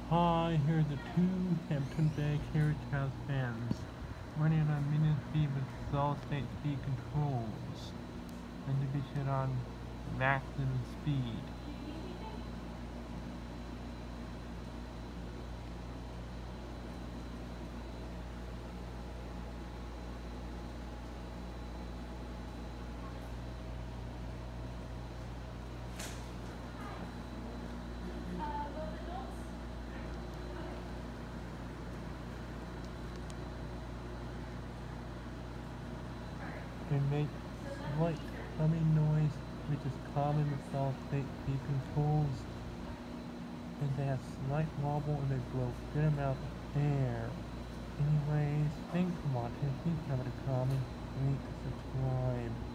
Hi, here are the two Hampton Bay Carriage House fans running on medium speed with solid state speed controls and to be set on maximum speed. They make slight humming noise, which is common with solid state speed controls, and they have slight wobble and they blow good amount of air. Anyways, thanks for watching. Please have a comment, rate, subscribe.